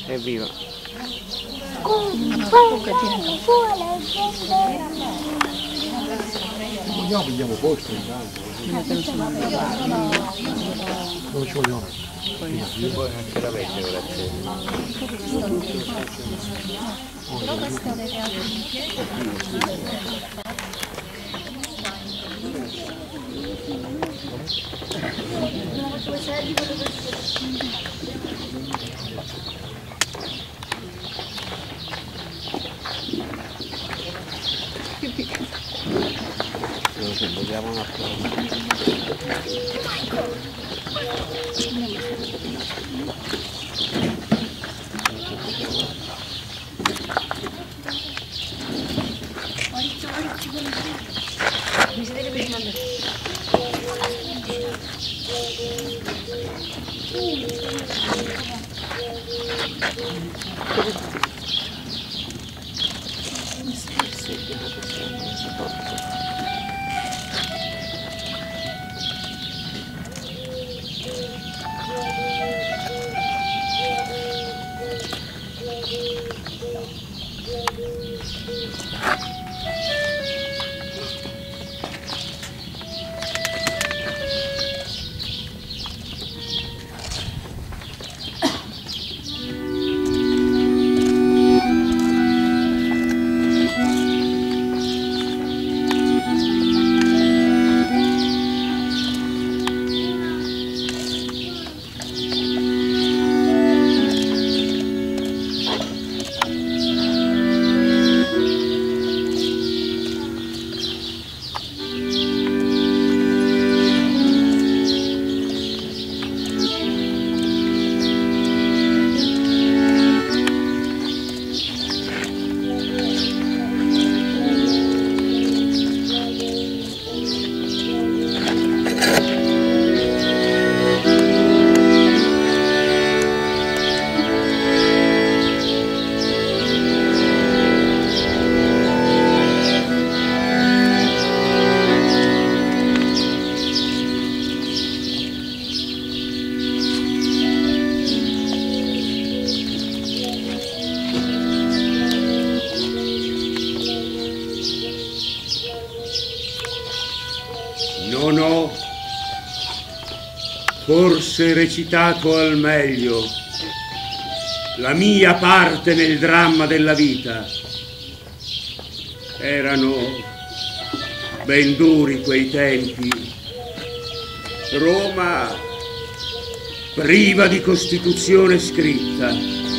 Evviva! Vogliamo, pigliamo posto intanto. Non ci vogliamo mettere. Poi anche la vecchia grazie. Se vogliamo un attimo. Non ho forse recitato al meglio la mia parte nel dramma della vita. Erano ben duri quei tempi. Roma priva di Costituzione scritta.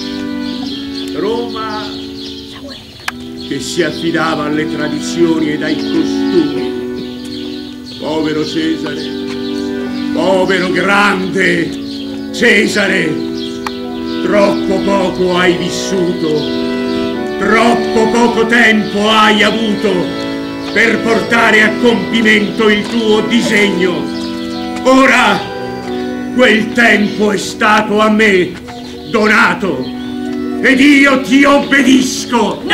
Roma che si affidava alle tradizioni ed ai costumi. Povero Cesare, povero grande Cesare, troppo poco hai vissuto, troppo poco tempo hai avuto per portare a compimento il tuo disegno. Ora quel tempo è stato a me donato ed io ti obbedisco.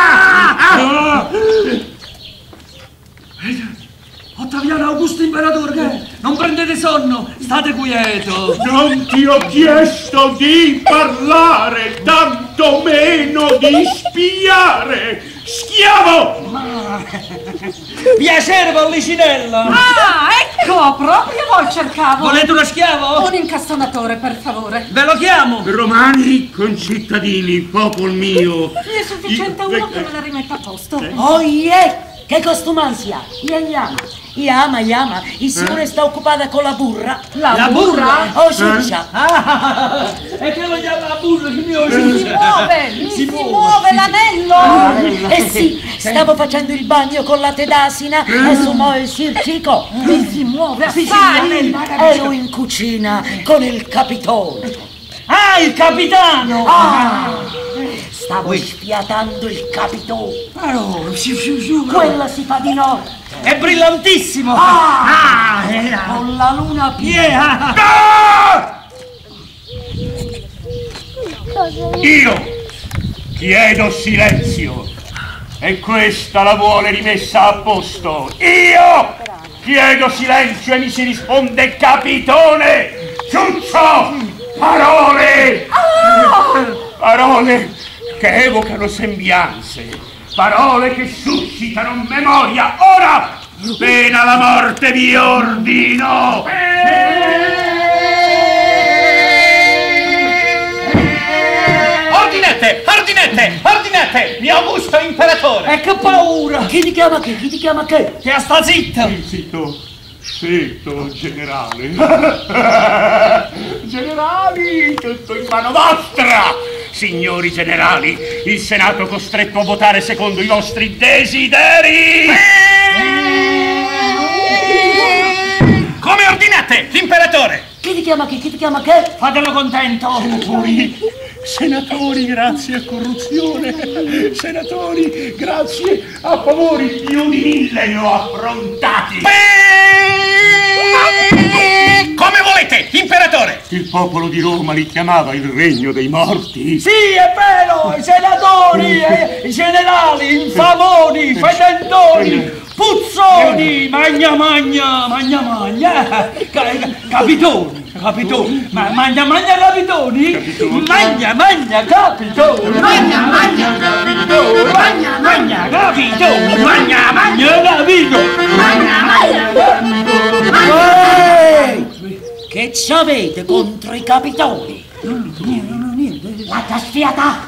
Ottaviano Augusto Imperatore, non prendete sonno, state quieto. Non ti ho chiesto di parlare, tanto meno di spiare. Schiavo! Piacere, Pollicinella. Ah, ecco, proprio voi cercavo. Volete uno schiavo? Un incastonatore, per favore. Ve lo chiamo. Romani, concittadini, popol mio. Mi è sufficiente uno che me la rimetta a posto. Oh, yeah! Che costumanza! Iama, il signore sta occupata con la burra. La burra? Oh, ciuccia! E che lo chiama la burra? Che mio Si muove l'anello! Eh sì, stavo facendo il bagno con latte d'asina e sumò il sircico. Si muove assai! Ero in cucina con il capitone. Ah, il capitano! Stavo spiatando il capitone. Allora, Quella si fa di notte. è brillantissimo! Con la luna piena. Io chiedo silenzio e questa la vuole rimessa a posto. Io chiedo silenzio e mi si risponde capitone. Ciuccio, parole! parole che evocano sembianze, parole che suscitano memoria. Ora, pena la morte vi ordino. Ordinate, mio augusto imperatore. E che paura! Chi ti chiama che? Chi ti chiama che? Che sta zitto! Zitto, generale. Generali, tutto in mano vostra. Signori generali, il Senato è costretto a votare secondo i vostri desideri. Come ordinate, l'imperatore. Chi ti chiama che? Chi ti chiama che? Fatelo contento! Senatori, grazie a corruzione. Senatori, grazie a favori, più di 1000 ne ho affrontati. Come volete, imperatore. Il popolo di Roma li chiamava il regno dei morti. Sì, è vero! I senatori, i generali, infamoni, fedendoni, puzzoni, magna, capitoni, magna, capitoni, magna, capitoni, magna, capitoni. Che c'avete contro i capitoli? La tasfiata!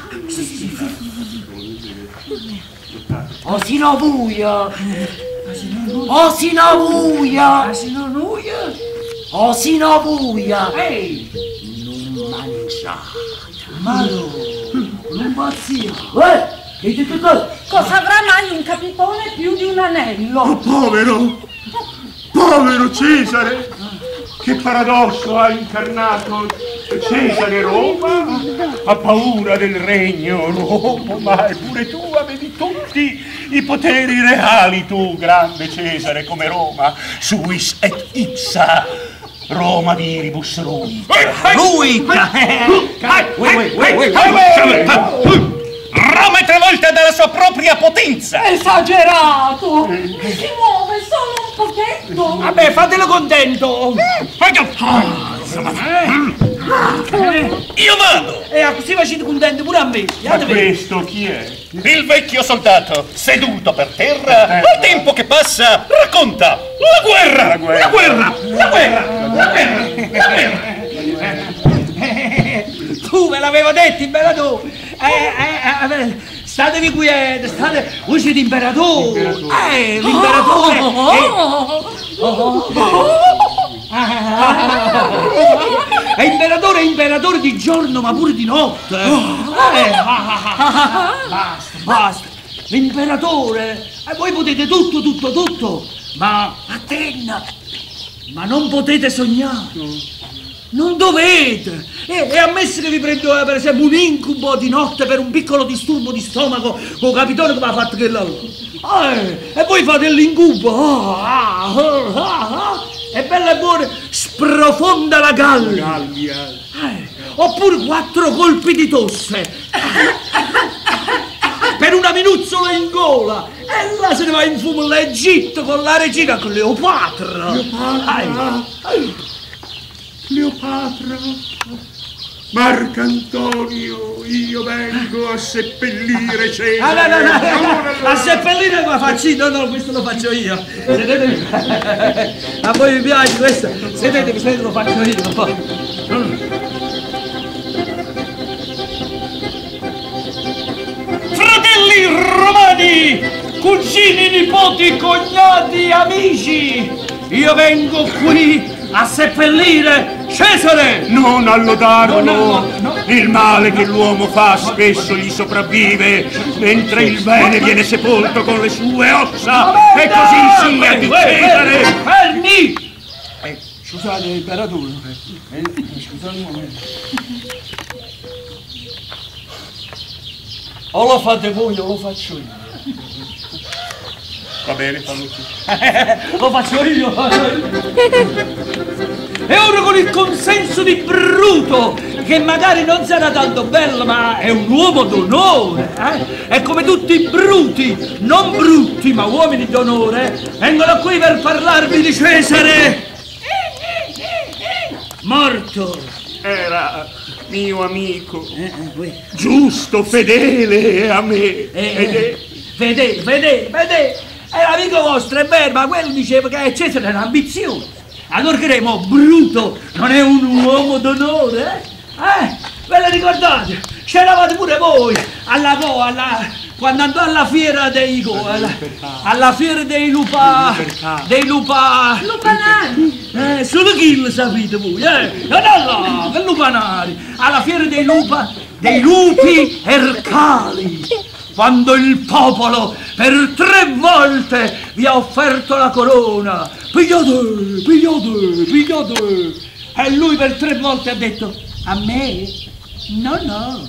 Osino buia! Osino buia! Osino buia! Ehi! Non mangiate! Non pazzia! Che dite cosa? Cosa avrà mai un capitone più di un anello? Povero Cesare! Che paradosso ha incarnato Cesare Roma? Ha paura del regno Roma, eppure tu avevi tutti i poteri reali, tu, grande Cesare, come Roma, suis et ipsa, Roma viribus ruit. Roma è travolta dalla sua propria potenza. Esagerato! Si muove solo un pochetto! Vabbè, fatelo contento! Io vado. E così facete contento pure a me! Ma questo chi è? Il vecchio soldato, seduto per terra, al tempo che passa, racconta la guerra. Tu ve l'avevo detto, imperatore! Statevi quieti, voi siete imperatore! L'imperatore! È imperatore di giorno ma pure di notte! Basta! L'imperatore! Voi potete tutto! Ma Atenna! Ma non potete sognare! Non dovete! E ammesso che vi prendo per esempio un incubo di notte per un piccolo disturbo di stomaco con capitone che mi ha fatto che lavoro. E voi fate l'incubo. E bella e buona, sprofonda la gallia. Oppure 4 colpi di tosse. Per una minuzzola in gola. E là se ne va in fumo l'Egitto con la regina Cleopatra. Cleopatra, Marcantonio, io vengo a seppellire Cesare. No. A seppellire ma faccio io, no, questo lo faccio io. Sedetevi. A voi mi piace questo? Sedetevi, lo faccio io. Fratelli romani, cugini, nipoti, cognati, amici, io vengo qui a seppellire Cesare! Non a lodarlo! No. Il male che l'uomo fa spesso gli sopravvive, mentre il bene viene sepolto con le sue ossa! E così sia di Cesare! Fermi! Scusate, imperatore. Scusate un momento. O lo fate voi o lo faccio io. Va bene, fallo tu. Lo faccio io. E ora con il consenso di Bruto, che magari non sarà tanto bello, ma è un uomo d'onore, E come tutti i bruti, non brutti, ma uomini d'onore, vengono qui per parlarvi di Cesare. Morto. Era mio amico, giusto, fedele a me. Fedele. È l'amico vostro, è vero, ma quello diceva che Cesare era ambizioso. Allora cremo, Bruto non è un uomo d'onore, Ve la ricordate? C'eravate pure voi quando andò alla fiera alla fiera dei lupanari. Solo chi lo sapete voi, No, che lupanari. Alla fiera dei lupi ercali. Quando il popolo per 3 volte vi ha offerto la corona. Pigliate. E lui per 3 volte ha detto, a me? No.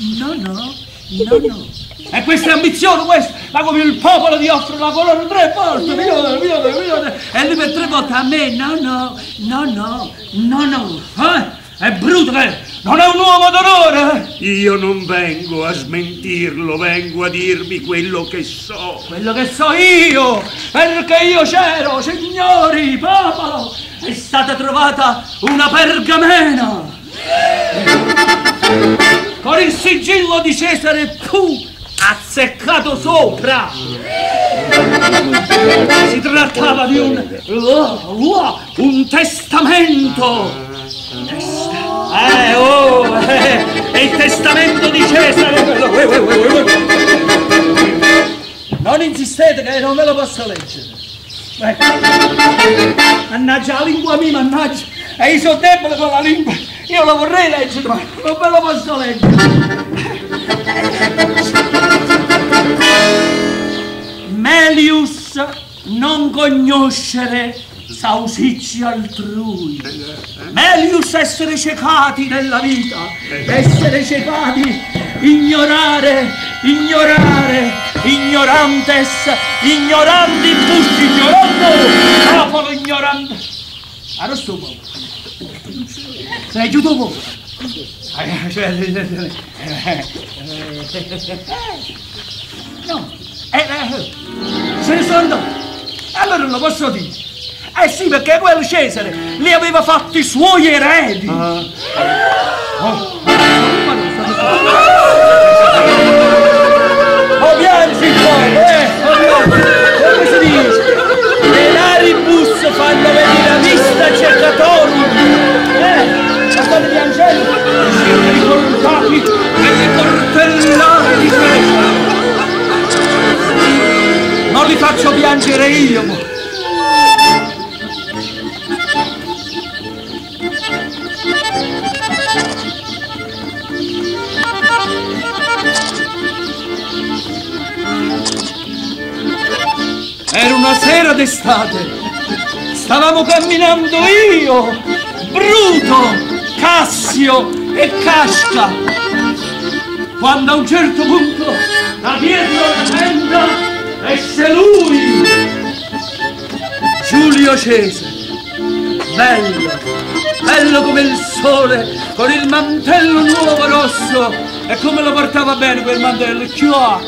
E questa è ambizione, questa! Ma come il popolo ti offre la corona 3 volte, pigliate! E lui per 3 volte, a me? No. È brutto che non è un uomo d'onore! Io non vengo a smentirlo, vengo a dirvi quello che so. Quello che so io, perché io c'ero, signori, popolo! È stata trovata una pergamena con il sigillo di Cesare azzeccato sopra. Si trattava di un testamento. È il testamento di Cesare. Non insistete che non ve lo posso leggere. Mannaggia la lingua mia, mannaggia. E io sono debole con la lingua. Io lo vorrei leggere, ma non ve lo posso leggere. Melius non conoscere sausicci altrui. Melius essere ciecati nella vita, essere ciecati, ignorare, ignorantes, ignorantibus, popolo ignorante. Arrosto un po'. Sei giù dopo. No, se ne sono andato. Allora non lo posso dire. Sì, perché quel Cesare li aveva fatti i suoi eredi. Piangi poi, come si dice? Le laribus fanno venire a vista cercatorum. Ma state piangendo? Siete ricordati delle cortellate di Cesare. Non li faccio piangere io. Era una sera d'estate, stavamo camminando io, Bruto, Cassio e Casca, quando a un certo punto da dietro la tenda esce lui, Giulio Cesare, bello come il sole, con il mantello nuovo rosso, e come lo portava bene quel mantello, ciuac.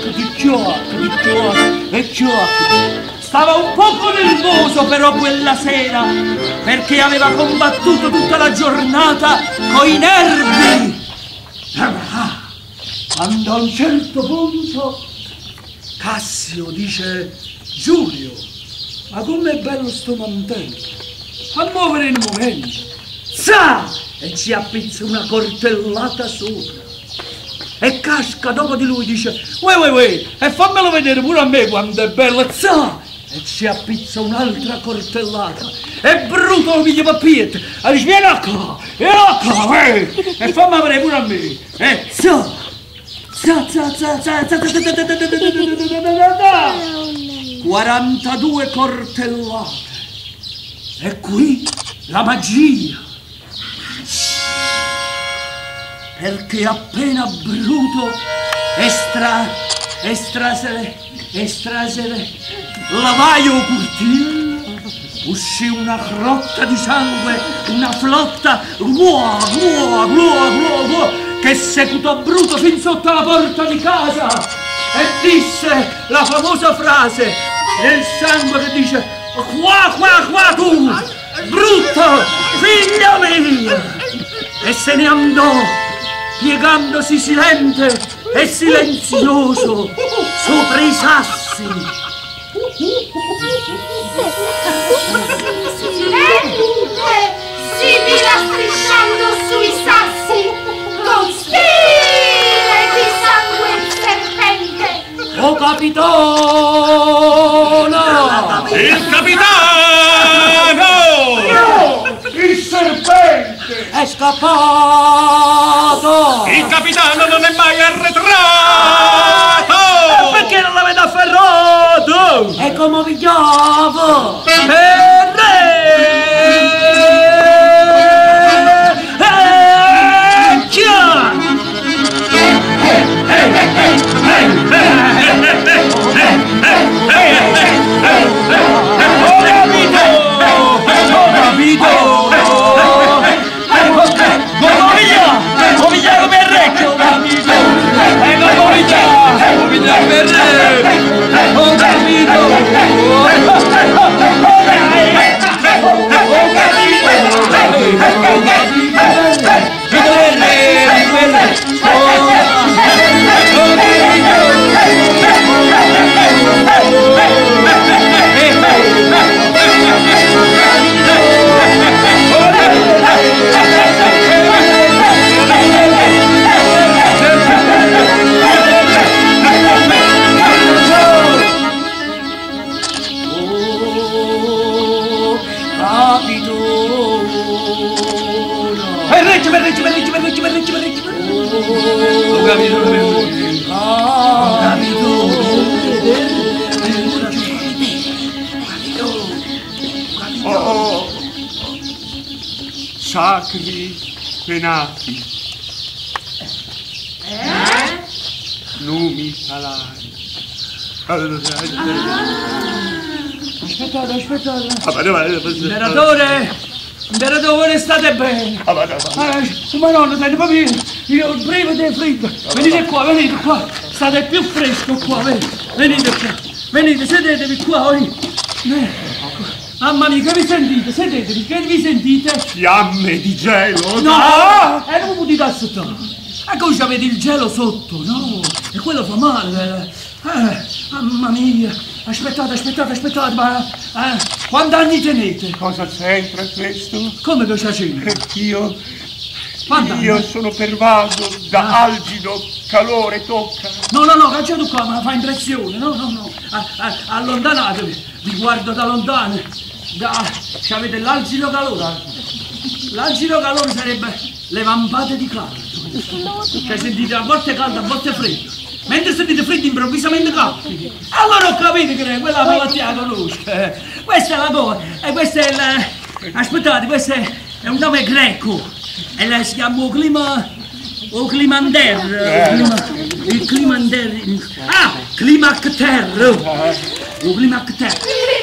Stava un poco nervoso però quella sera, perché aveva combattuto tutta la giornata coi nervi. Quando a un certo punto Cassio dice, Giulio, ma com'è bello sto mantello, a muovere in un momento, e ci appizza una cortellata sopra. E Casca dopo di lui dice, uè, e fammelo vedere pure a me quanto è bello, e ci appizza un'altra cortellata. E Bruto lo piglia per pietro, e dice, vieni qua, e fammi vedere pure a me. E 42 cortellate. E qui la magia. Perché appena Bruto estrasere lavaio curtile, uscì una grotta di sangue, una flotta che seguitò Bruto fin sotto la porta di casa e disse la famosa frase nel sangue che dice, qua tu, Bruto, figlio mio, e se ne andò piegandosi silente e silenzioso sopra i sassi. Silente, simile strisciando sui sassi, con stile di sangue il serpente. Oh capitano! Il capitano! Il serpente! È scappato! Il capitano non è mai arretrato! Perché non l'avete afferrato? E come vi chiamo? Oh, sacri penati, numi alari. Aspettate. Imperatore! Imperatore, state bene. Ma nonno, senti proprio io breve e freddo. Venite qua. State più fresco qua, venite qua. Venite, sedetevi qua. Mamma mia, che vi sentite? Sedetevi, che vi sentite? Fiamme di gelo! No! E non potete aspettare. E come avete il gelo sotto, no? E quello fa male. Mamma mia. Aspettate, ma... quanti anni tenete? Cosa c'entra questo? Come che c'entra? Io Quanti sono pervaso da algido calore, tocca. No, cacciate qua, ma fa impressione, no. Allontanatevi, vi guardo da lontano. Avete l'algido calore. L'algido calore sarebbe le vampate di caldo. Cioè sentite a volte caldo, a volte freddo. Mentre sentite freddo improvvisamente caldo. Allora ho capito che quella malattia la conosco. Questa è la cosa. E questo è il... Aspettate, questo è un nome greco. E lei si chiama Climander. Il Climander. Climacter. Climacter.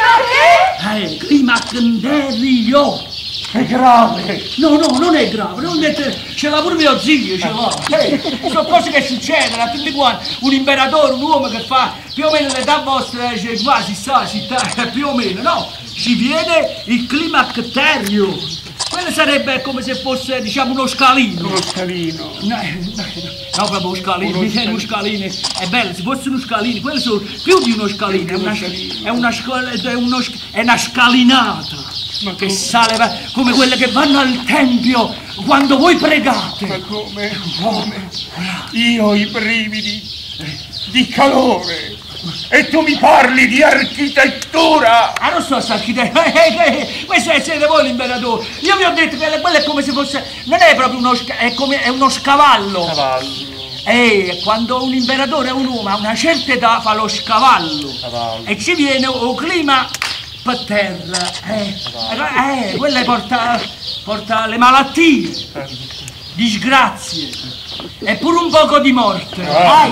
Climacterio. È grave! No, non è grave, ce l'ha pure mio zio, ce l'ha. Sono cose che succedono a tutti quanti. Un imperatore, un uomo che fa più o meno l'età vostra, quasi sta città, più o meno, no? Ci viene il climacterio. Quello sarebbe come se fosse, diciamo, uno scalino. Uno scalino? No, proprio uno scalino, uno scalino. È bello, se fosse uno scalino, quello sono più di uno scalino, è una scalinata. Ma che sale come quelle che vanno al tempio quando voi pregate. Ma come? Io ho i brividi di calore e tu mi parli di architettura. Non so se architettura, questo siete voi l'imperatore. Io vi ho detto che quello è come se fosse, non è proprio è uno scavallo. Quando un imperatore è un uomo a una certa età fa lo scavallo. E ci viene un clima per terra, quella porta le malattie, disgrazie e pure un poco di morte.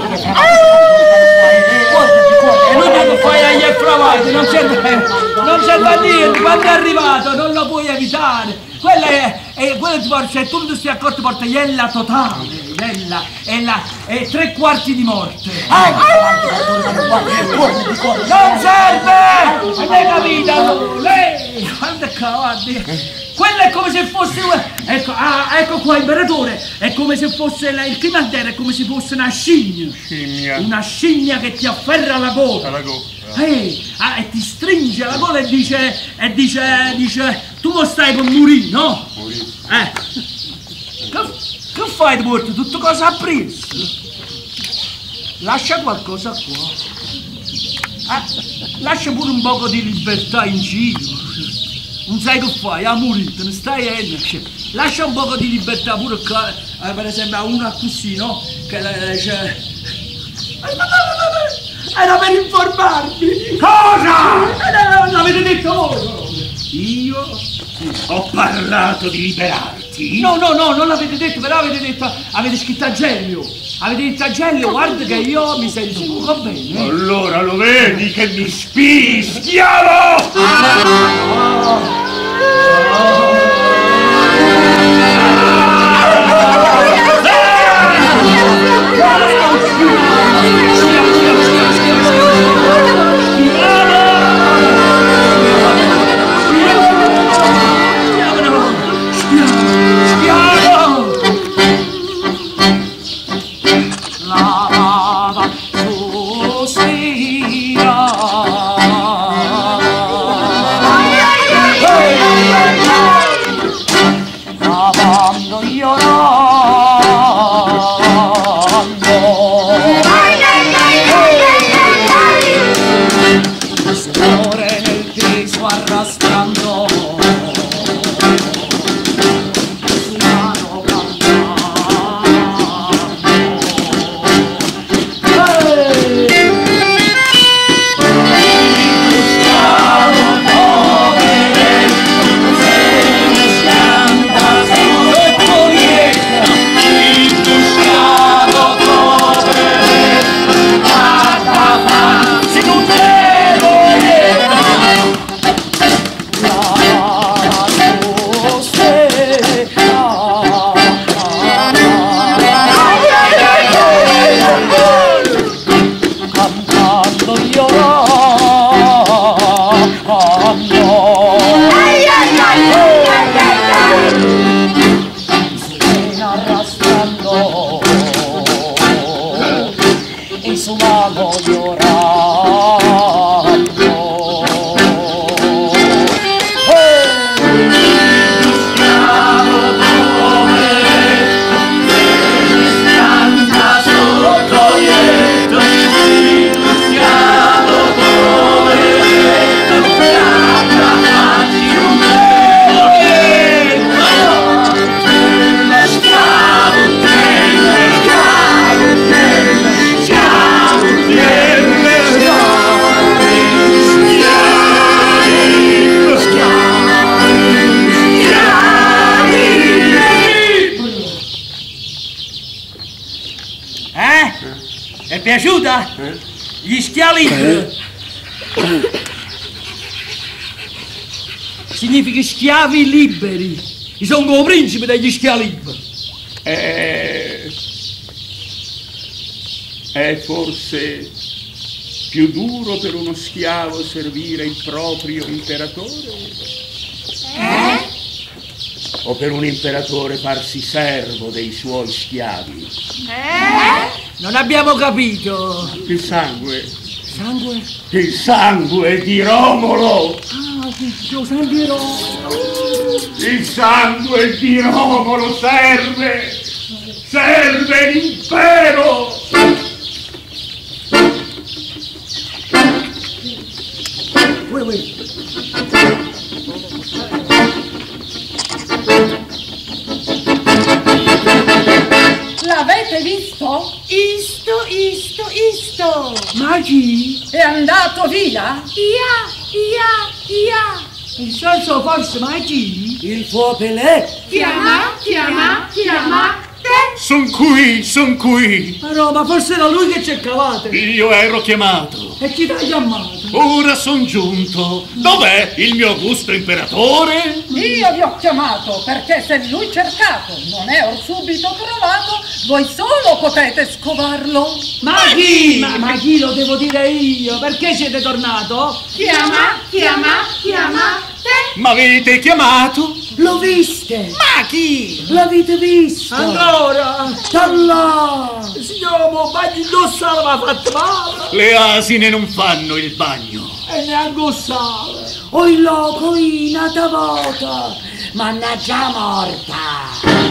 E non te lo fai agli affravati, non serve a dire, quando è arrivato non lo puoi evitare. Quella ti porta, se tu non ti stai accorto, porta iella totale, è 3/4 di morte. Non serve! Avete capito? Quando è cavalli? quello è come se fosse... Ecco, ecco qua, imperatore, è come se fosse il timandere, è come se fosse una scimmia. Scimmia. Una scimmia che ti afferra la gola. Alla gola. E ti stringe la gola e dice, tu lo stai per morire, no? Che fai di morto? Tutto cosa ha preso? Lascia qualcosa qua. Lascia pure un poco di libertà in giro. Non sai che fai, a morire, te ne stai lascia un poco di libertà pure qua. Per esempio a uno così, no? Che dice... Era per informarmi! Cosa? L'avete detto voi! Io ho parlato di liberarti? No, non l'avete detto, però avete scritto a Gelio. Avete detto a Gelio, guarda che io mi sento poco bene. Allora lo vedi che mi spii, schiavo! È piaciuta? Gli schiavi significa schiavi liberi. Io sono come principe degli schiavi. È forse più duro per uno schiavo servire il proprio imperatore? O per un imperatore farsi servo dei suoi schiavi? Non abbiamo capito. Il sangue. Sangue? Il sangue di Romolo! Lo sangue di Romolo! Il sangue di Romolo serve! Serve l'impero! L'avete visto? Isto. Ma chi? È andato via? Ia. Il senso forse, ma chi? Il tuo Pelé. Chiama te. Son qui! Ma forse era lui che cercavate. Io ero chiamato. E chi t'ha chiamato? Ora son giunto. Dov'è il mio augusto imperatore? Io vi ho chiamato perché se lui cercato non è or subito trovato, voi solo potete scovarlo. Ma chi? Ma chi lo devo dire io? Perché siete tornato? Chiama te. M'avete chiamato? L'ho viste! Ma chi? L'avete visto? Ancora? Da là! Signor, ma bagno indosso l'ha fatto male. Le asine non fanno il bagno. E neanche il sale. Oi loco nata volta! Mannaggia morta!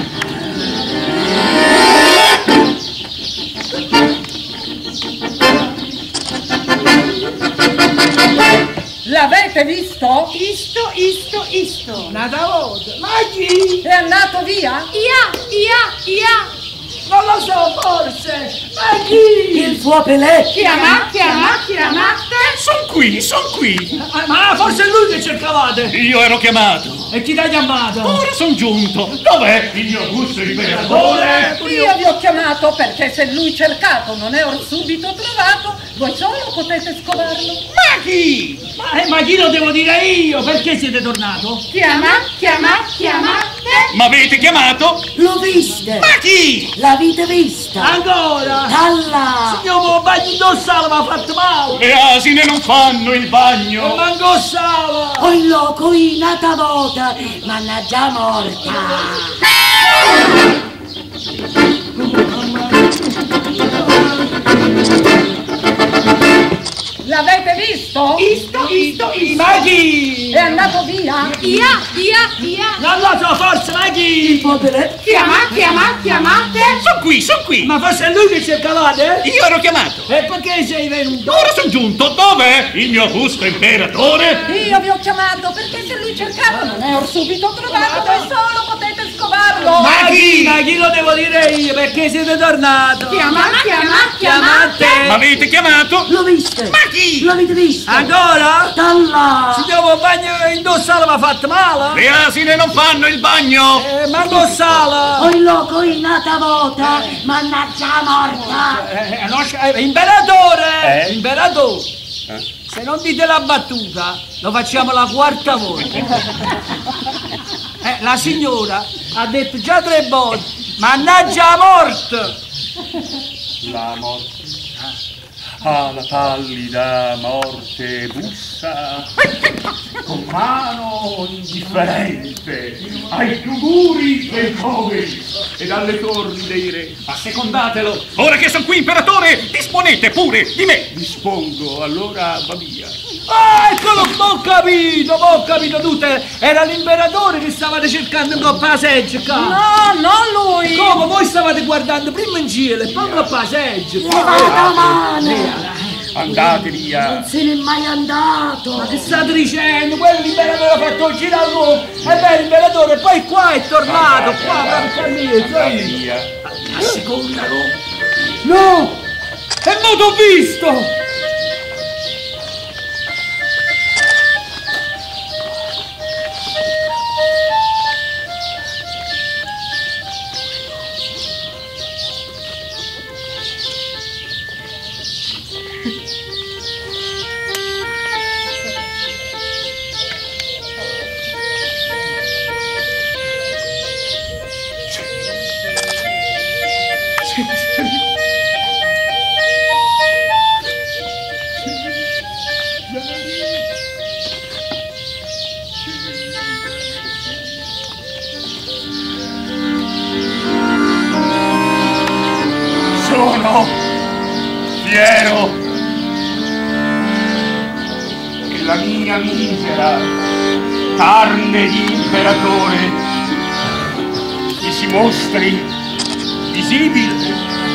L'avete visto? Isto. Nata volta. Ma chi? È andato via? Ia. Non lo so, forse. Ma chi? Il suo pelè! Chiamate. Son qui. Ma forse è lui che cercavate. Io ero chiamato. E chi t'ha chiamato? Ora son giunto. Dov'è il mio gusto imperatore? Io vi ho chiamato perché se lui cercato non è or subito trovato, voi solo potete scovarlo. Ma chi? Ma chi lo devo dire io? Perché siete tornato? Chiamate. M'avete chiamato? L'ho viste! Ma chi? L'avete vista? Ancora? Da là! Signor, ma bagno indosso l'ha fatto male. Le asine non fanno il E bagno. manco il sale. Oi loco nata volta! Mannaggia morta! L'avete visto? Isto. Ma chi? È andato via? Ia. Non lo so, forse, ma chi? Il suo pelè! Chiamate. Son qui. Ma forse è lui che cercavate? Io ero chiamato. E perché sei venuto? Ora son giunto. Dov'è il mio gusto imperatore? Io vi ho chiamato perché se lui cercato non è or subito trovato, voi solo potete scovarlo. Ma chi lo devo dire io? Perché siete tornato? Chiamate. M'avete chiamato? L'ho viste! Ma chi? L'avete vista? Ancora? Da là! Signor, ma bagno indosso l'ha fatto male? Le asine non fanno il bagno. Manco il sale. Oi loco nata volta! Mannaggia morta! Imperatore! Imperatore! Se non dite la battuta, lo facciamo la quarta volta. La signora ha detto già 3 volte, mannaggia la morte! La morte. Ah, la pallida morte bussa con mano indifferente ai tuguri dei poveri ed alle torri dei re. Assecondatelo. Ora che sono qui, imperatore, disponete pure di me. Dispongo, allora va via. Ah, eccolo, ho capito tutte. Era l'imperatore che stavate cercando in coppa la seggia, No, non lui. Come voi stavate guardando prima in cielo e poi in coppa la seggia? Levata mano! Andate via. Non se n'è mai andato! Ma che state dicendo? Quello l'imperatore ha fatto il giro a Roma. E beh, l'imperatore poi qua è tornato, qua proprio a me, Andate via. a seconda Roma. No! E mo t'ho visto! Sono fiero che la mia misera carne di imperatore mi si mostri visibile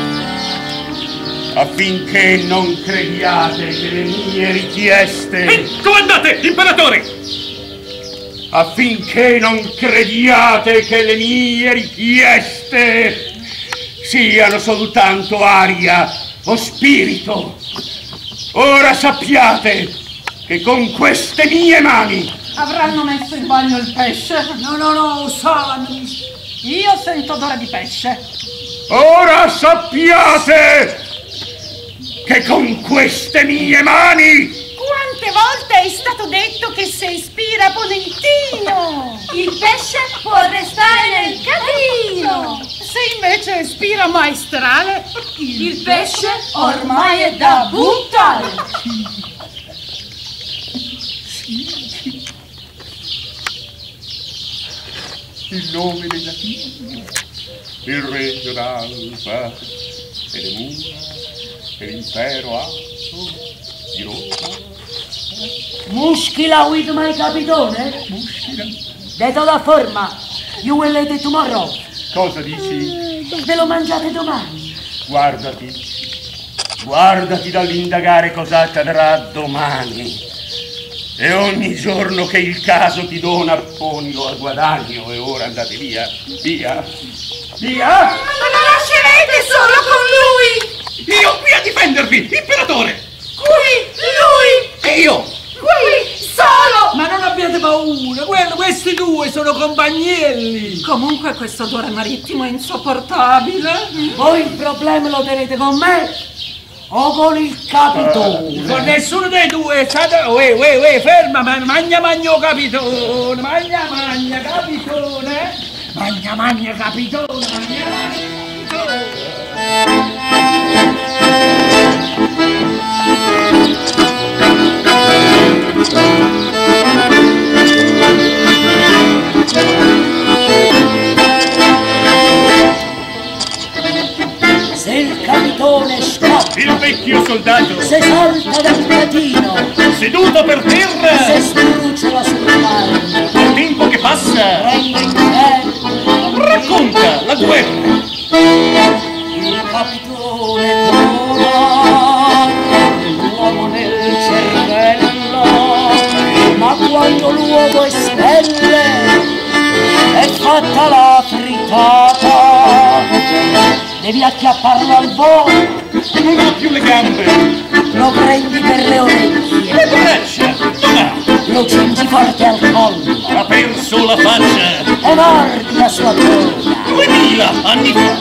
affinché non crediate che le mie richieste Comandate, imperatore. affinché non crediate che le mie richieste siano soltanto aria o spirito. Ora sappiate che con queste mie mani Avranno messo in bagno il pesce. No, sale. Io sento odore di pesce. ora sappiate che con queste mie mani Quante volte è stato detto che se ispira Ponentino? Il pesce può restare nel catino. Se invece ispira maestrale, Il pesce ormai è da buttare. il nome della figlia, il regno d'Alba e le mura e l'impero alto di Roma. Muschila with my capitone? Muschila. De toda forma, you will eat it tomorrow. Cosa dici? Ve lo mangiate domani. Guardati dall'indagare cosa accadrà domani. E ogni giorno che il caso ti dona, ponilo a guadagno. E ora andate via, via, via! Ma lo lascerete solo con lui! Io qui a difendervi, imperatore! Qui, lui! E io? Qui, solo! Ma non abbiate paura, questi due sono compagnelli. Comunque questo odore marittimo è insopportabile. Voi il problema lo tenete con me o con il capitone? Con nessuno dei due, state... ferma, magna capitone, magna capitone, magna capitone, Se il capitone scappa, Il vecchio soldato, se salta dal catino, seduto per terra, se spruciola sul mare, al tempo che passa, prende in ferro, racconta la guerra. il capitone comanda l'uomo nel cervello, ma quando l'uomo espelle è fatta la frittata, devi acchiapparlo al volo, Non ha più le gambe, lo prendi per le orecchie, le braccia, non ha. lo cingi forte al collo Ha perso la faccia e mordi la sua coda. 2000 anni fa.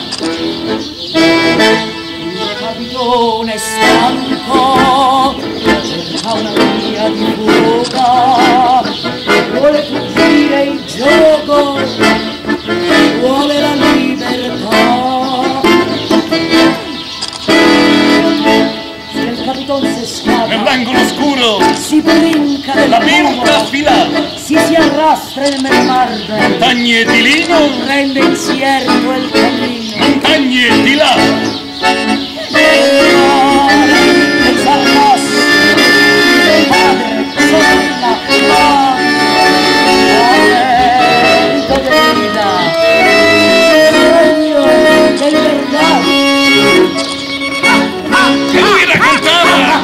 Il capitone stanco cerca una via di fuga, vuole fuggire il gioco, vuole la libertà. Se il capitone si scappa, Nell'angolo scuro, si brinca del la birra muro, affilata, si arrastra nel marmo, montagne di lino, prende in siervo il cammino. montagne di lava. Dei sargassi, padre, sorella, vento di vita, regno dei verdati. E lui raccontava,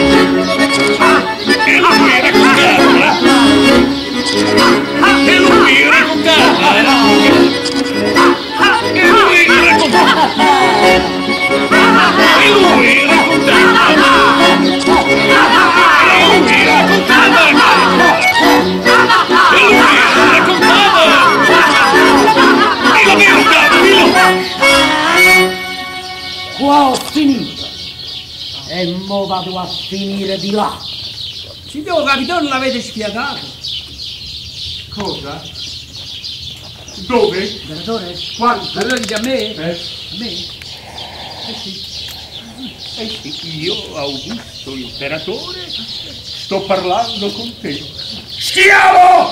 e lui raccontava, e lui raccontava, e lui raccontava, e lui raccontava, e lui raccontava, e lui raccontava, e la merda, Qua ho finito e mo vado a finire di là. Signor capitone, l'avete spiegato? Cosa? Dove? Imperatore? Quanto? Allora dice a me? Eh? A me? Sì, io, Augusto, imperatore, sto parlando con te. Schiavo!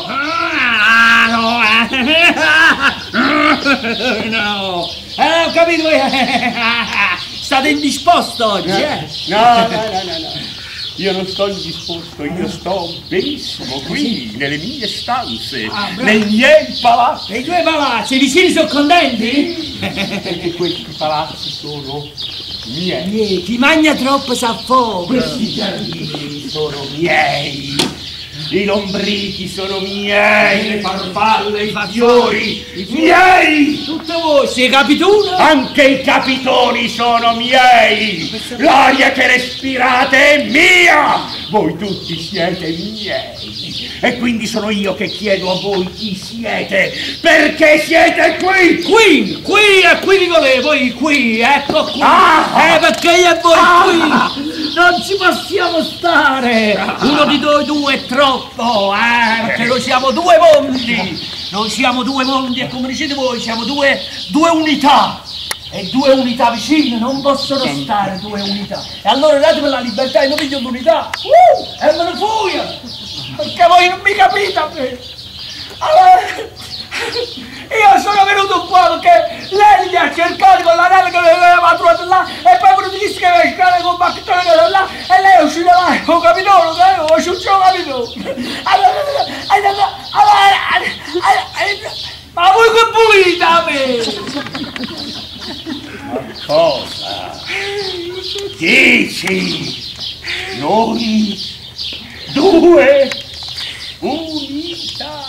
No, ho capito, state indisposto oggi, eh? No. Io non sto indisposto, io sto benissimo qui, nelle mie stanze, bravo. nei miei palazzi. E i due palazzi, i vicini sono contenti? Perché questi palazzi sono miei. Chi mangia troppo s'affoga. Questi giardini sono miei. I lombrichi sono miei, le farfalle, i fiori, miei! Tutte voi, sei capitone? Anche i capitoni sono miei! L'aria che respirate è mia! Voi tutti siete miei! E quindi sono io che chiedo a voi chi siete! Perché siete qui? Qui e qui vi volevo, qui, ecco qui. Perché io e voi qui non ci possiamo stare. Uno di noi due è troppo, perché noi siamo due mondi. Noi siamo due mondi e come dicete voi siamo due unità. E due unità vicine non possono stare due unità. E allora datemi la libertà e non piglio l'unità. E me ne fuia. Perché voi non mi capite a me. Allora, Io sono venuto qua perché lei mi ha cercato con l'anello che aveva trovato là e poi mi disse che aveva scale con bacchettone che era là e lei è uscita là, ho capito, ho capito. Ma voi che pulite a me? Cosa? Dici? Noi due unità.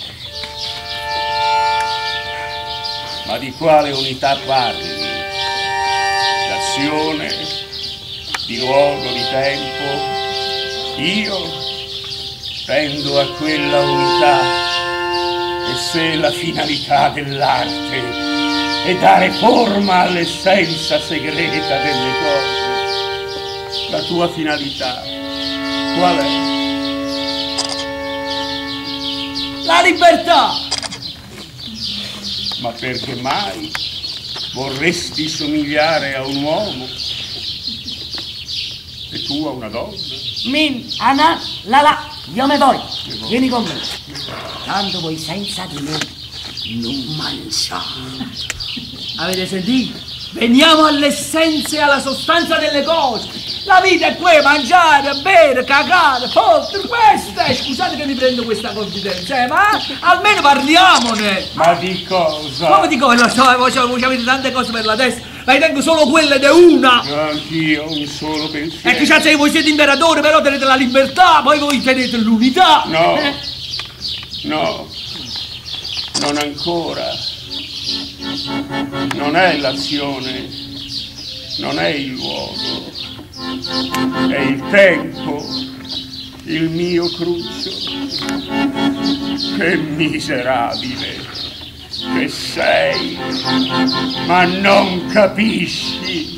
Ma di quale unità parli? D'azione? Di luogo, di tempo? Io tendo a quella unità e se la finalità dell'arte è dare forma all'essenza segreta delle cose, la tua finalità qual è? La libertà! Ma perché mai vorresti somigliare a un uomo e tu a una donna? Min, Anna, la, io me voglio. Vieni con me. Tanto voi senza di me non mangiate. Avete sentito? Veniamo all'essenza e alla sostanza delle cose. La vita è quella, mangiare, bere, cagare, fottere, questa è. Scusate che mi prendo questa confidenza, ma almeno parliamone. Ma di cosa? Come di cosa? Lo so, voi avete tante cose per la testa, ma io tengo solo quelle di una. Anch'io ho un solo pensiero. E che c'è, voi siete imperatori, però tenete la libertà, poi voi tenete l'unità. No, no, non ancora. Non è l'azione, non è il luogo, è il tempo, il mio cruccio. Che miserabile che sei, ma non capisci.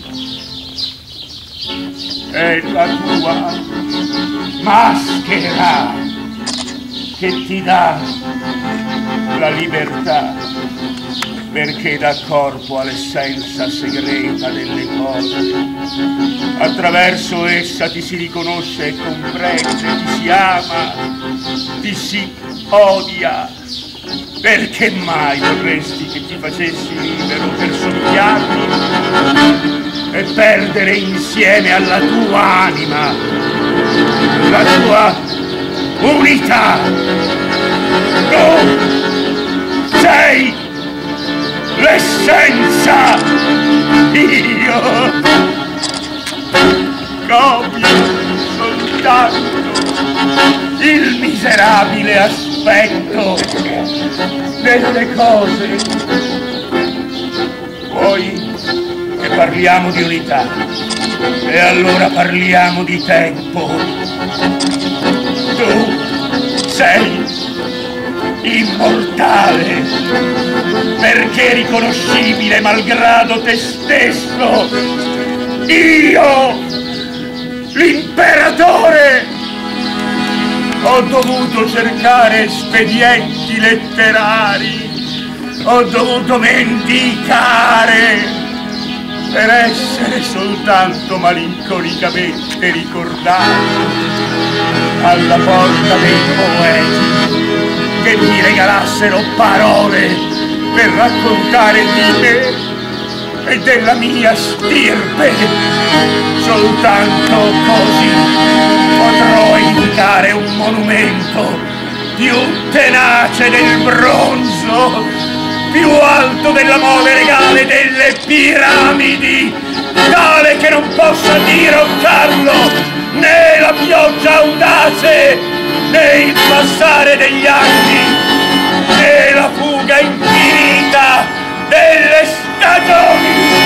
È la tua maschera che ti dà la libertà. Perché dà corpo all'essenza segreta delle cose. Attraverso essa ti si riconosce e comprende, ti si ama, ti si odia. Perché mai vorresti che ti facessi libero per somigliarmi e perdere insieme alla tua anima la tua unità? Tu sei l'essenza, io copio soltanto il miserabile aspetto delle cose. Vuoi che parliamo di unità? E allora parliamo di tempo. Tu sei immortale, perché riconoscibile malgrado te stesso. Io, l'imperatore, ho dovuto cercare espedienti letterari, ho dovuto mendicare per essere soltanto malinconicamente ricordato alla porta dei poeti che mi regalassero parole per raccontare di me e della mia stirpe. Soltanto così potrò indicare un monumento più tenace del bronzo, più alto della mole regale delle piramidi, tale che non possa dirottarlo né la pioggia audace, né il passare degli anni, né la fuga infinita delle stagioni.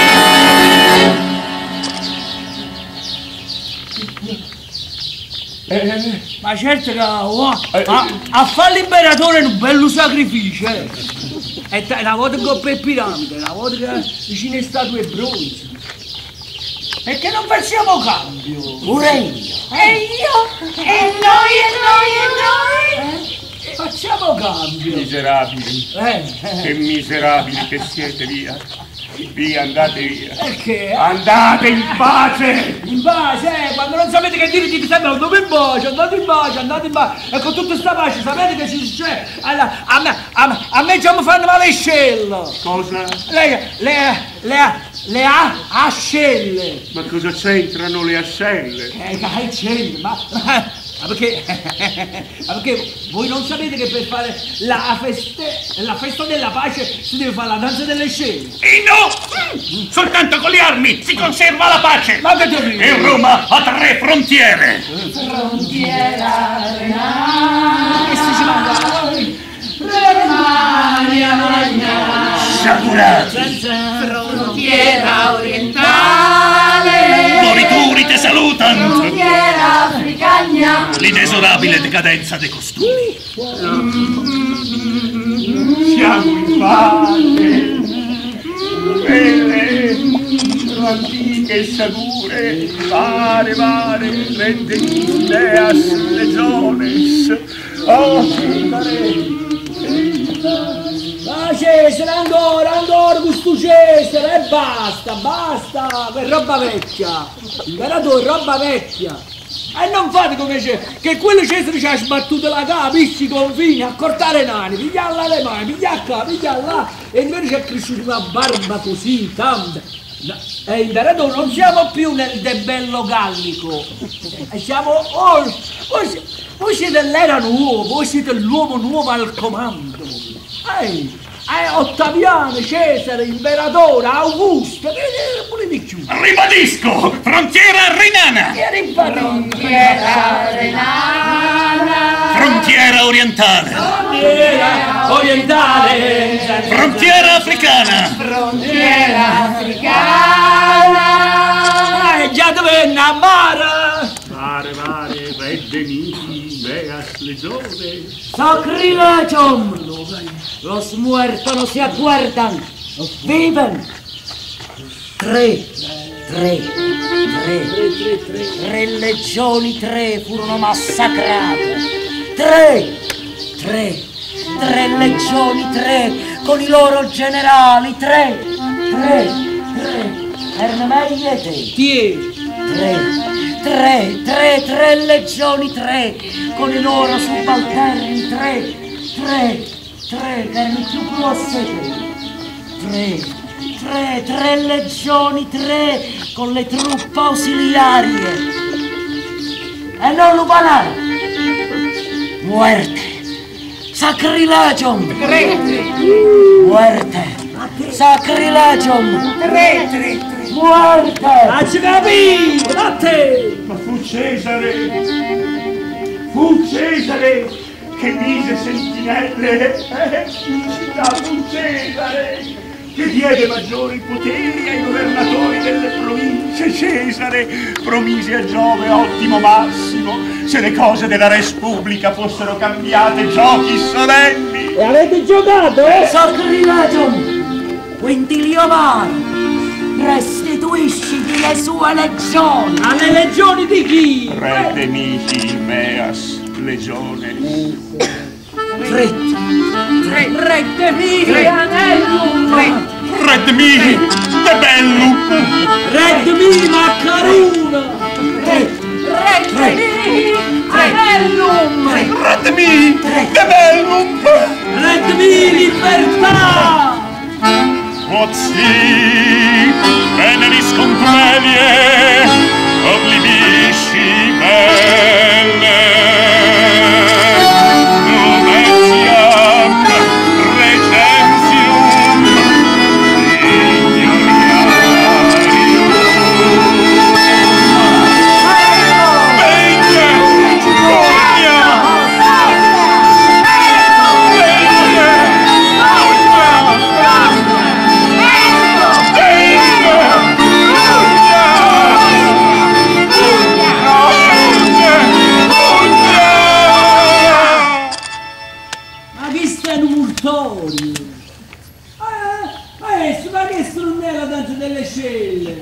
Ma certo che a fare l'imperatore è un bello sacrificio, E una volta che ho per piramide, una volta che vicino a statue bronzo. E che non facciamo cambio? Pure io. E io? E noi? Facciamo cambio. Miserabili, che miserabili che siete, via. Via, andate via. Perché? Andate in pace! In pace, quando non sapete che dire ti sembra andate in pace, andate in pace, andate in pace. E con tutta sta pace sapete che ci succede? Allora, a me già mi fanno male le scelle. Cosa? Le ascelle. Ma cosa c'entrano le ascelle? Che c'entra? Ma perché voi non sapete che per fare la festa della pace si deve fare la danza delle scene? E no! Soltanto con le armi si conserva la pace! Ma che dire? E Roma ha 3 frontiere! Frontiera renale, Questi ci mandano. Germania Magna, Sciagurati! frontiera orientale, Morituri te salutano! frontiera africana, L'inesorabile decadenza dei costumi! Siamo in pace! Belle, antiche sciagure, vare, rende ideas legiones, Ah Cesare, ancora questo Cesare, e basta, per roba vecchia. Imperatore, roba vecchia. E non fate come c'è, che quello Cesare ci ha sbattuto la capa, pisci i confini, a cortare nani, pigliarla alle mani, pigliarla qua, pigliarla là, e invece ci è cresciuta una barba così, tanta. E imperatore, non siamo più nel debello gallico, siamo voi siete l'era nuova, voi siete l'uomo nuovo al comando. Ottaviano, Cesare, imperatore, Augusto, pure di più. Ribadisco! Frontiera renana! frontiera renale, Frontiera orientale! Orientale, Frontiera africana! frontiera africana, già dove innamara. Vare, redde niti, meas legiones. Sacrilegium! Los muertos no se acuerdan, viven. Tre legioni, 3 furono massacrate. Tre legioni, 3 con i loro generali, 3 erano meglio te. Tre legioni, 3 con i loro subalterni, 3 che erano più grosse te. 3 legioni, 3 con le truppe ausiliarie. E non lupanare. Muerte. Sacrilegium. Muerte. Sacrilegium. Muerte. Facci capire, a te. Ma fu Cesare che mise sentinelle in città, fu Cesare che diede maggiori poteri ai governatori delle province. Cesare promise a Giove ottimo massimo se le cose della Repubblica fossero cambiate, giochi solenni. E avete giocato? Sacrilegium. Quintiliomare. Restituisci le sue legioni. Alle legioni di chi? Re de mihi meas legione. Re de mihi anellum. Re de mihi de bellum. Red mi maccaruna. Re de mihi anellum. Re de mihi de bellum. Red mi libertà. Ozzi, veneris contumelie, oblivisci belle. Novetiam regentium ignoriarium. Venga, Pugna! Ma questo non è la danza delle scelle.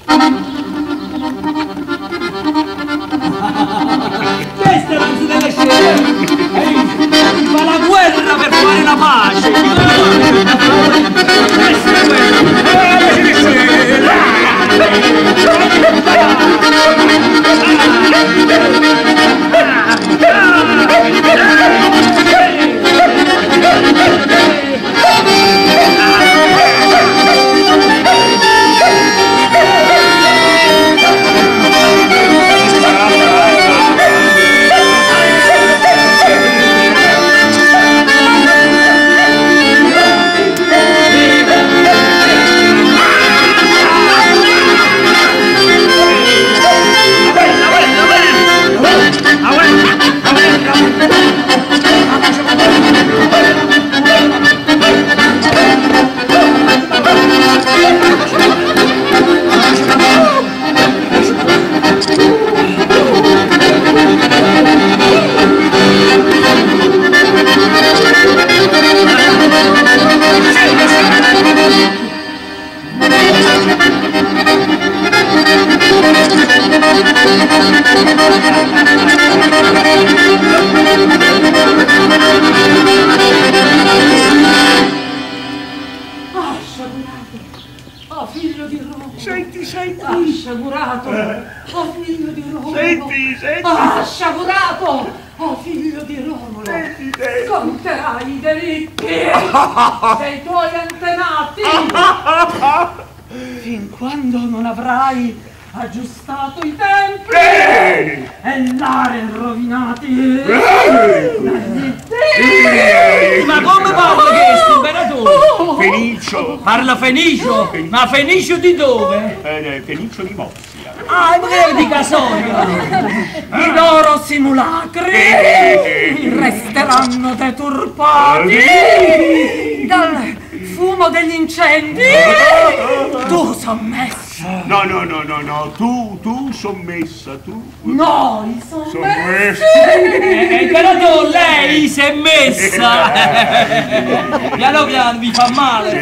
Questa è la danza delle scelle. Si fa la guerra per fare la pace. Questa è quella. Oh, figlio di Roma! Senti, senti! Ah, sciagurato! Oh, figlio di Roma! Senti, senti! Ah, sciagurato! Oh, figlio di Romolo! Senti, senti! Conterai i delitti dei tuoi antenati! Fin quando non avrai aggiustato i tempi e l'are rovinati! Ma come parla questo, imperatore? Fenicio! Parla fenicio? Ma fenicio di dove? Fenicio di Mozia. Ah, magari di Casoria! I loro simulacri resteranno deturpati dal fumo degli incendi! Tu sommesso! No, tu sommessa, tu. Noi sommessi! Sommessa! Lei si è messa! Piano piano mi fa male!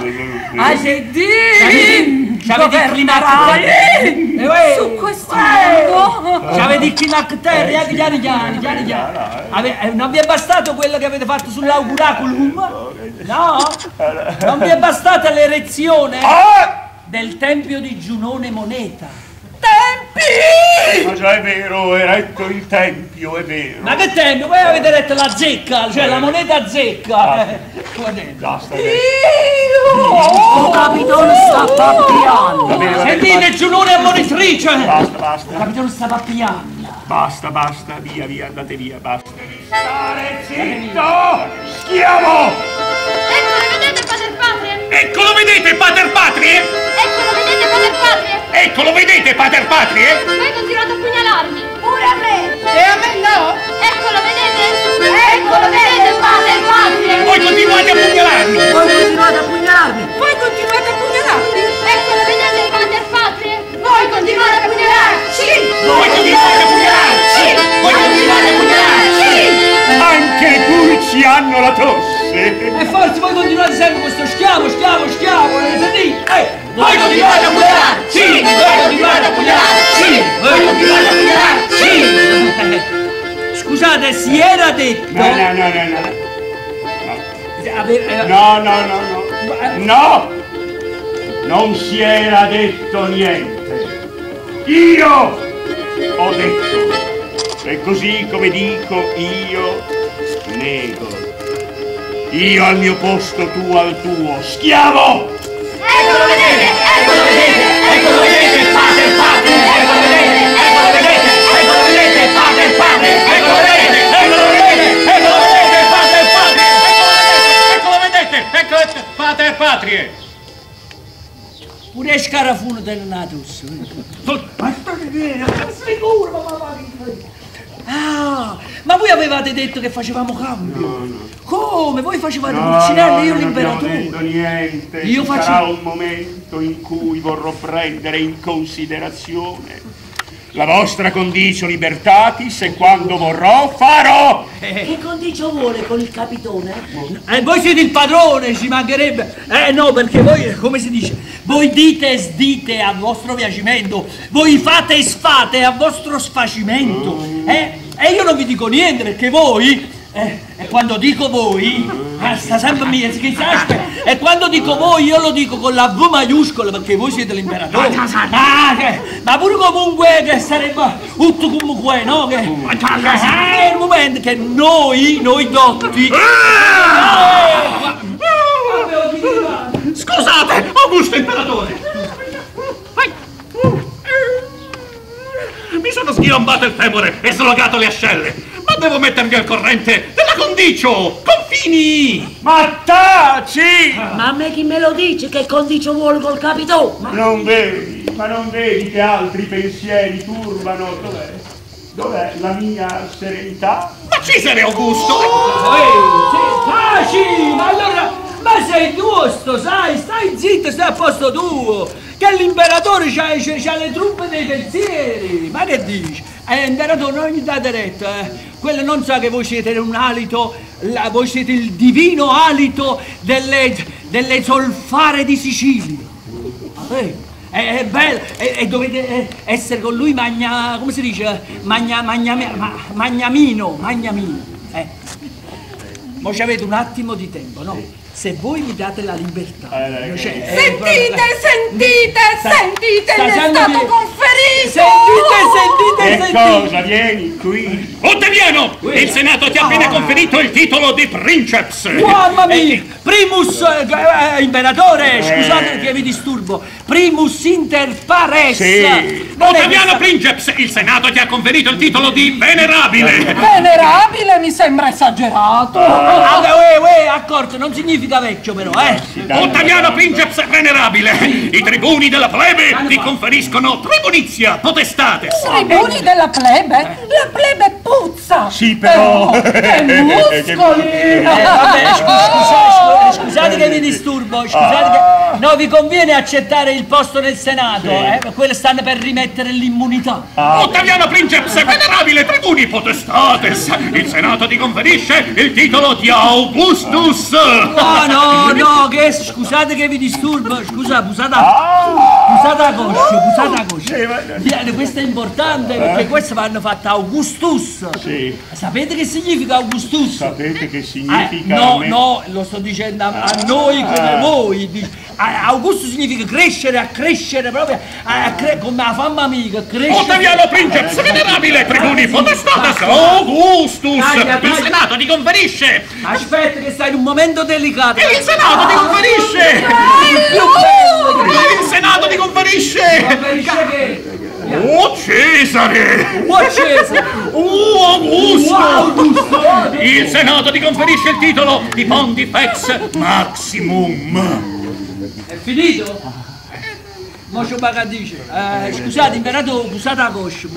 C'avete il climacteria! Su questo mondo! C'avete il climacteria! Piani. Non vi è bastato quello che avete fatto sull'auguraculum? No? Non vi è bastata l'erezione del tempio di Giunone Moneta? Tempi! Ma già è vero, eretto il tempio, è vero. Ma che tempio? Voi avete letto la zecca, cioè la moneta zecca. Basta. Oh, capitano sta pappiando. Sentite, Giunone ammonitrice! Basta. Capitano sta pappiando. Basta, via, andate via, basta. Stare zitto! Schiavo! Eccolo, vedete, Pater Patrie? Eccolo, vedete, Pater Patrie? Eccolo, vedete, Pater Patrie? Eccolo, vedete, Pater Patrie? Voi continuate a pugnalarmi. Pure a me. E a me no? Eccolo, vedete? Eccolo, vedete, Pater Patrie? Voi continuate a pugnalarmi! Voi continuate a pugnalarmi? Eccolo, vedete, Pater Patrie? Voi continuate a pugnalarci! Voi continuate a pugnalarci! Voi continuate a pugnalarci! Anche i pulci hanno la tosse! E forse voi continuate sempre questo schiavo, sentite? Voi continuate a pugnalarci! Voi continuate a pugnalarci! Voi continuate a pugnalarci! Scusate, si era detto... No! Non si era detto niente! Io ho detto! E così come dico io, nego. Io al mio posto, tu al tuo. Schiavo! Eccolo, vedete, Pater Patrie! Eccolo, vedete, Pater Patrie! Eccolo, vedete, Pater Patrie! Pure Scarafuno del Natus. Ah, ma voi avevate detto che facevamo cambio? No. Come? Voi facevate Pulcinella e io l'imperatore? Non ho detto niente. Io Ci faccio... sarà un momento in cui vorrò prendere in considerazione la vostra condicio libertatis e quando vorrò farò. Che condicio vuole con il capitone? Voi siete il padrone, ci mancherebbe. No, perché voi, come si dice, voi dite e sdite a vostro piacimento, voi fate e sfate a vostro sfacimento. E io non vi dico niente perché voi E quando dico voi, sta sempre mia, e quando dico voi io lo dico con la V maiuscola perché voi siete l'imperatore. Ma pure comunque che sarebbe tutto comunque, no? Che è il momento che noi dotti. Scusate, Augusto Imperatore! Mi sono sghiombato il femore e slogato le ascelle, ma devo mettermi al corrente della condicio! Confini! Ma taci! Ma a me chi me lo dice che condicio vuole col capitò? Ma non vedi che altri pensieri turbano? Dov'è la mia serenità? Ma Cesare Augusto! Taci! Ma allora... Ma sei giusto, sai? Stai zitto, stai a posto tuo! Che l'imperatore c'ha le truppe dei pensieri! Ma che dici? Imperatore, non gli date retta, Quello non sa che voi siete un alito, voi siete il divino alito delle solfare di Sicilia. È bello, e dovete essere con lui come si dice? Magnamino. Ma ci avete un attimo di tempo, no? Se voi mi date la libertà, sentite, ne è stato conferito! Sentite! Cosa? Vieni qui! Ottaviano! Il Senato ti ha appena conferito il titolo di Princeps! Mamma mia! Primus, imperatore, scusate che vi disturbo, primus inter pares! Sì! Ottaviano Princeps, il Senato ti ha conferito il titolo di venerabile! Venerabile mi sembra esagerato! Accorto, non significa vecchio però, Ottaviano Princeps venerabile! I tribuni della plebe ti conferiscono tribunizia potestates! Tribuni della plebe? La plebe puzza! Sì, però... che muscoli! Scusate che vi disturbo, no, vi conviene accettare il posto nel Senato, quelli stanno per rimettere l'immunità. Ottaviano Princeps venerabile tribuni potestates! Il Senato ti conferisce il titolo di Augustus! No, che scusate che vi disturbo, busate a coscia. Questo è importante perché questo vanno fatto Augustus. Sì. Sapete che significa Augustus? Sapete che significa? No, lo sto dicendo a noi come voi. Augusto significa crescere, accrescere proprio, come la famma amica, crescere. Ottaviano Princeps venerabile tribuni potestates Augustus! Il Senato ti conferisce! Aspetta che stai in un momento delicato. Il Senato ti conferisce! Il Senato ti conferisce! Conferisce che? Oh Cesare! Augusto! Il Senato ti conferisce il titolo di Pontifex Maximum! È finito? Mocio Baga dice, scusate imperatore, scusate la coscia,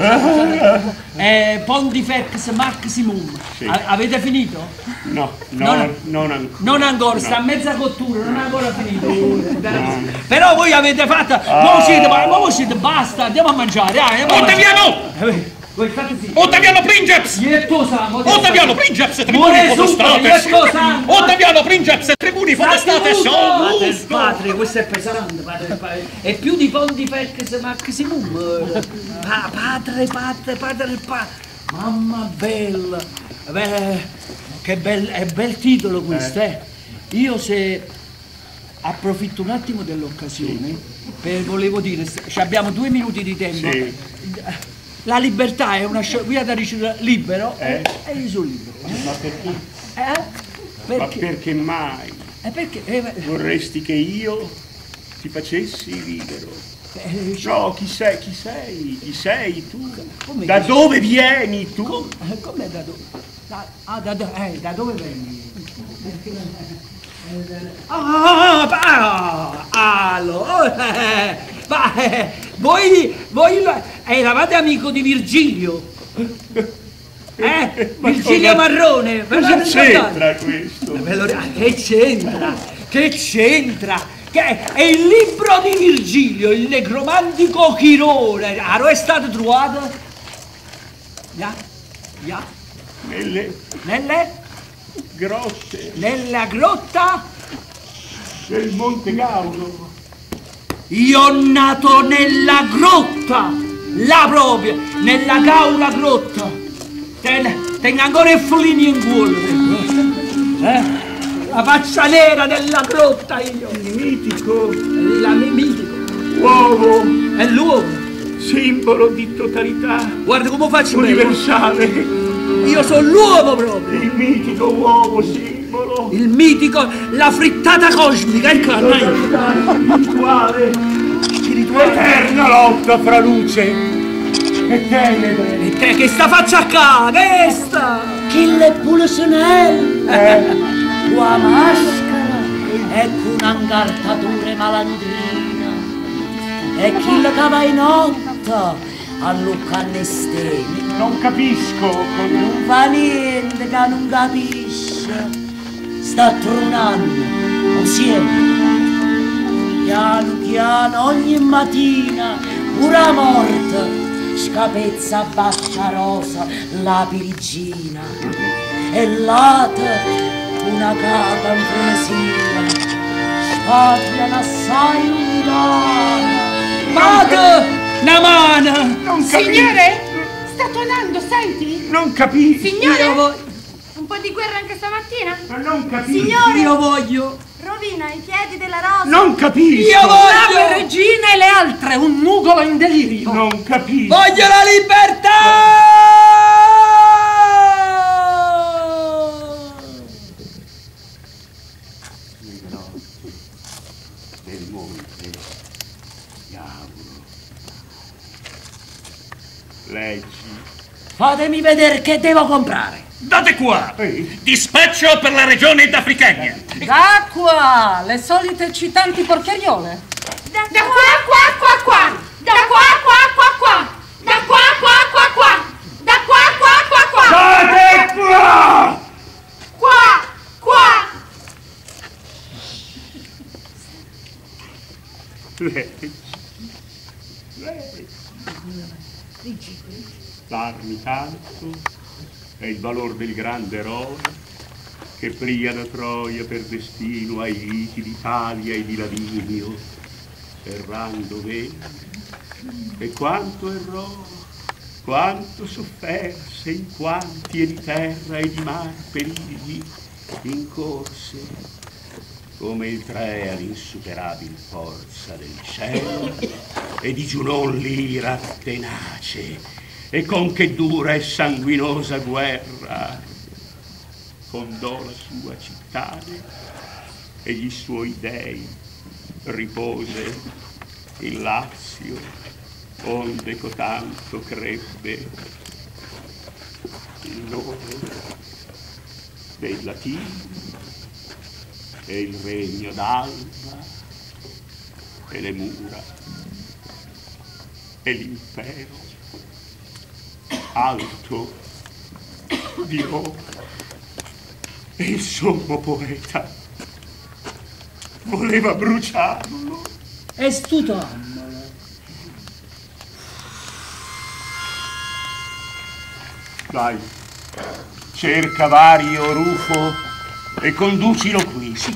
Pontifex Maximum, avete finito? No, non ancora. Non ancora, sta a mezza cottura, non è ancora finito. Però voi avete fatto, ma siete, basta, andiamo a mangiare. Ottaviano! Ottaviano Princeps! Ottaviano Princeps, tribuni potestates! Ottaviano Princeps, tribuni potestates! Padre, questo è pesante, padre. È più di Pontifex Maximum. Padre. Mamma bella. Che bel titolo questo, Io se approfitto un attimo dell'occasione, volevo dire, abbiamo 2 minuti di tempo. Sì. La libertà è una via da ricevere libero e io sono libero. Ma perché? Perché? Ma perché mai? Perché? Vorresti che io ti facessi libero? No, chi sei? Chi sei tu? Da dove vieni tu? Come da dove? Da dove vieni? Voi eravate amico di Virgilio? Virgilio Marrone? Cosa c'entra questo? Che c'entra? Che è il libro di Virgilio, il necromantico Chirone. È stato trovato? Nelle grotte. Nella grotta del Monte Gaulo. Io nato nella grotta, là proprio, nella Gaula grotta. tengo ancora i flini in cuore. La faccia nera della grotta io. Il mitico. Mitico. Uovo. È l'uovo. Simbolo di totalità. Guarda come faccio universale. Io sono l'uovo proprio. Il mitico uovo simbolo. Il mitico, la frittata cosmica, eccola. Spirituale. Eterna lotta fra luce e tenebre. E te che sta faccia qua? Che sta? Chi le pulsionelle? Tua maschera ecco un'angartatura malandrina e chi la cava in notte a luccanne stelle. Non capisco. Non fa niente che non capisce. Sta tronando insieme. Piano piano ogni mattina pure la morte scapezza a baccia rosa la pirigina e l'ate una capa in frenesia, sfoglia assai lontana. Mate! Una mano! Non capisco. Signore, sta tuonando, senti? Non capisco. Signore, un po' di guerra anche stamattina? Ma non capisco. Signore, Io voglio! rovina i piedi della rosa. Non capisco. Io voglio! La regina e le altre, un nugolo in delirio. Non capisco. Voglio la libertà! Del monte diavolo. Leggi. Fatemi vedere che devo comprare. Date qua! Dispaccio per la regione d'Africania. Da qua, le solite eccitanti porcheriole. Da qua, qua, qua, qua. Da qua, qua, qua, qua. Da qua, qua, qua, qua. Da qua, qua, qua, qua. Date qua! Qua, qua. Leggi. L'armi tanto è il valor del grande eroe che pria da Troia per destino ai liti d'Italia e di Lavinio, errando venne, e quanto errò, quanto sofferse in quanti e di terra e di mar perigli incorse, come il tre all'insuperabil forza del cielo e di Giunon l'ira tenace, e con che dura e sanguinosa guerra fondò la sua cittade e gli suoi dei ripose il Lazio, onde cotanto crebbe il nome dei Latini e il regno d'Alba e le mura e l'impero alto di Roma. E il sommo poeta voleva bruciarlo. E stutamolo. Dai, cerca Vario Rufo e conducilo qui, sì.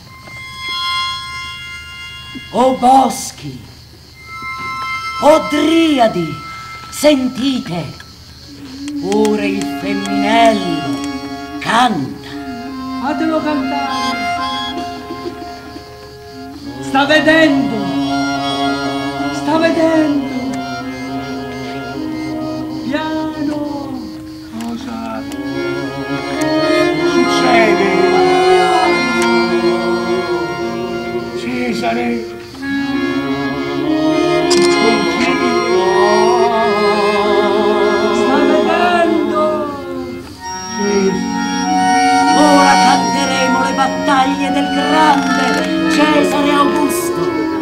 O boschi, o driadi, sentite, pure il femminello canta. Fatelo cantare. Sta vedendo. Sta vedendo. Piano. Cosa succede? Cesare. Sta vedendo. Ora canteremo le battaglie del grande Cesare Augusto.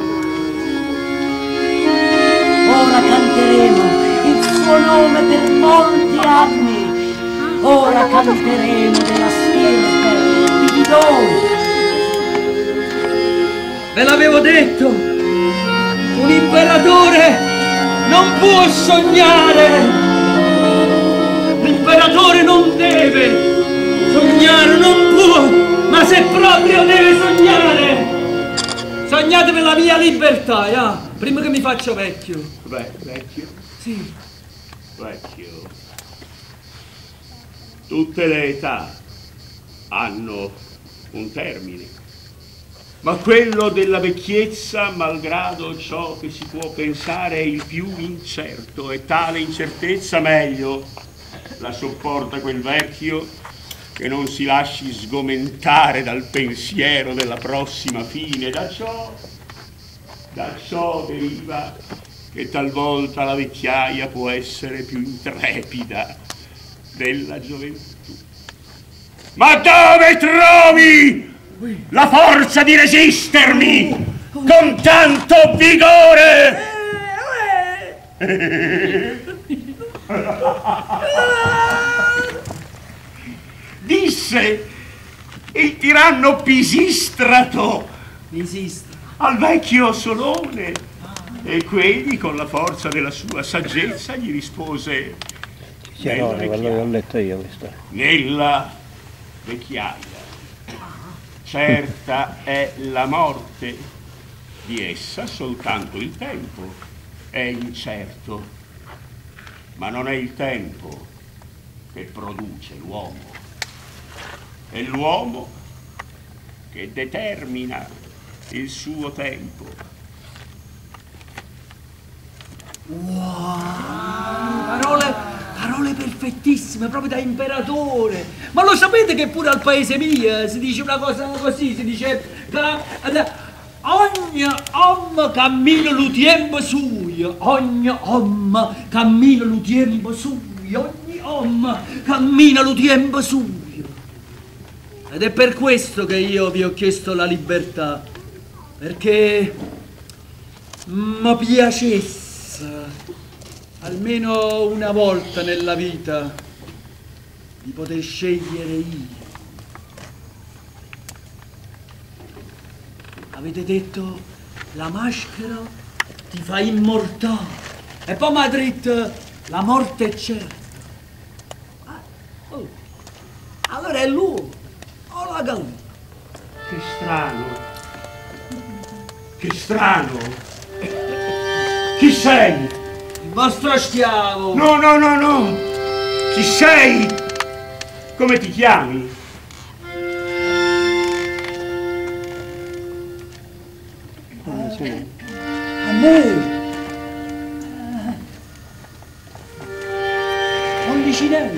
Ora canteremo il suo nome per molti anni. Ora canteremo della stirpe di Didone. Ve l'avevo detto. Un imperatore non può sognare. L'imperatore non deve sognare, non può, ma se proprio deve sognare, sognate per la mia libertà, prima che mi faccio vecchio. Beh, vecchio? Sì. Vecchio. Tutte le età hanno un termine, ma quello della vecchiezza, malgrado ciò che si può pensare, è il più incerto, e tale incertezza meglio la sopporta quel vecchio che non si lasci sgomentare dal pensiero della prossima fine. Da ciò deriva che talvolta la vecchiaia può essere più intrepida della gioventù. Ma dove trovi la forza di resistermi con tanto vigore? Disse il tiranno Pisistrato al vecchio Solone, e quegli con la forza della sua saggezza gli rispose: Chiarone, quello che ho letto io questa. Nella vecchiaia certa è la morte, di essa soltanto il tempo è incerto, ma non è il tempo che produce l'uomo, è l'uomo che determina il suo tempo. Parole perfettissime, proprio da imperatore. Ma lo sapete che pure al paese mio si dice una cosa così, si dice ogni uomo cammina lo tempo suo, ogni uomo cammina lo tempo suo, ogni uomo cammina lo tempo suo. Ed è per questo che io vi ho chiesto la libertà, perché mi piacesse almeno una volta nella vita di poter scegliere io. Avete detto la maschera ti fa immortale, e poi mi ha detto la morte è certa. Allora è l'uomo o la gallina? Che strano, che strano. Chi sei? Il vostro schiavo. No. Chi sei? Come ti chiami? A me. Pulcinella.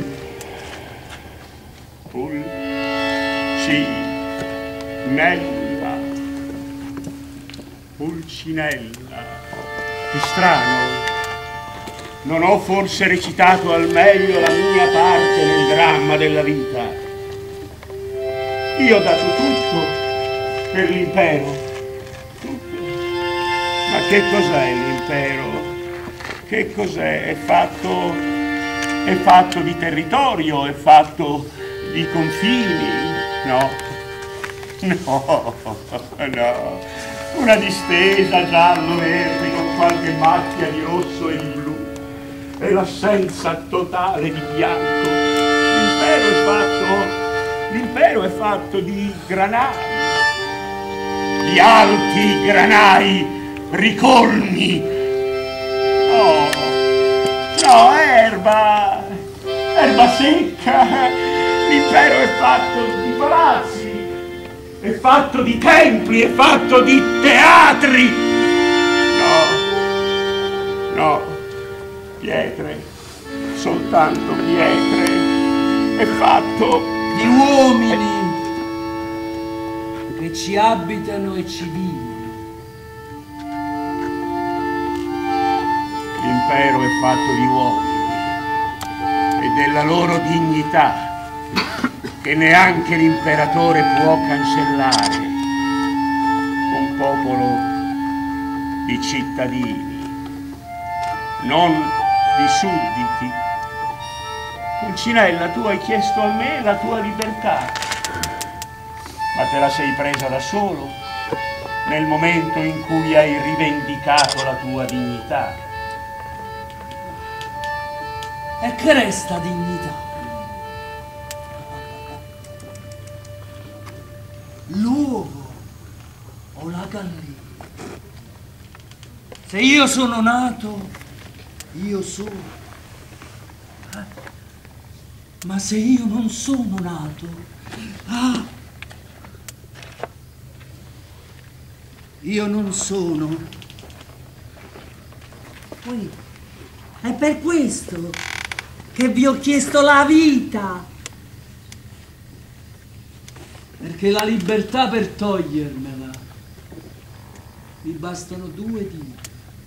Pulcinella. Che strano. Non ho forse recitato al meglio la mia parte nel dramma della vita. Io ho dato tutto per l'impero. Tutto. Ma che cos'è l'impero? Che cos'è? È fatto di territorio, è fatto di confini. No. Una distesa giallo-verde con qualche macchia di rosso e di blu e l'assenza totale di bianco. L'impero è fatto di granai, di alti granai ricolmi. No, erba secca. L'impero è fatto di palazzi, è fatto di templi, è fatto di teatri. No, pietre, soltanto pietre. È fatto di uomini che ci abitano e ci vivono. L'impero è fatto di uomini e della loro dignità, che neanche l'imperatore può cancellare. Un popolo di cittadini, non di sudditi. Pulcinella, tu hai chiesto a me la tua libertà, ma te la sei presa da solo nel momento in cui hai rivendicato la tua dignità. E che resta dignità? L'uovo o la gallina? Se io sono nato, io sono. Ma se io non sono nato... Ah! Io non sono. Poi è per questo che vi ho chiesto la vita. Perché la libertà per togliermela mi bastano 2 dita.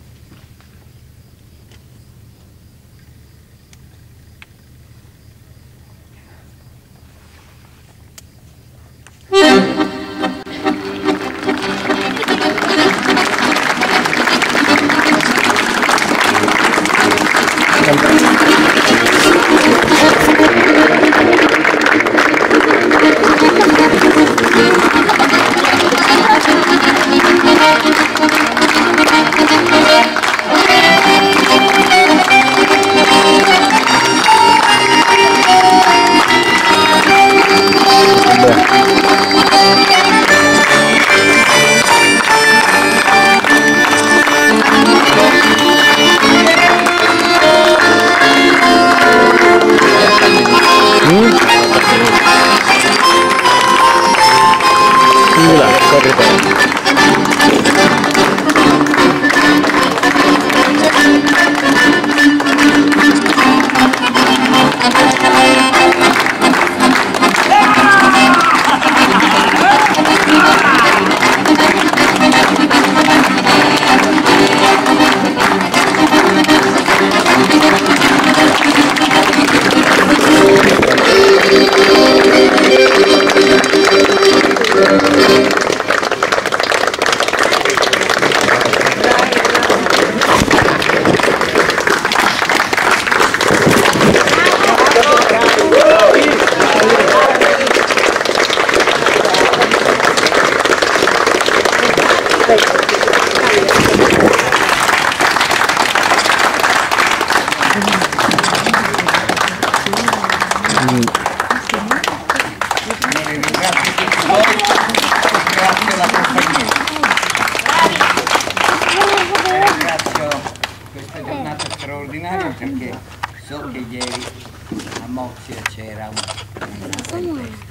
Perché so che ieri a Mozia c'era una tempesta.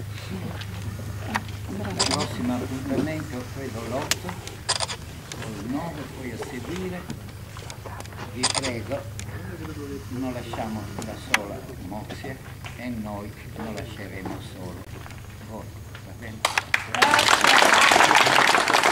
Il prossimo appuntamento credo l'8, poi il 9, poi a seguire. Vi prego, non lasciamo da sola Mozia e noi non lasceremo solo voi, va bene?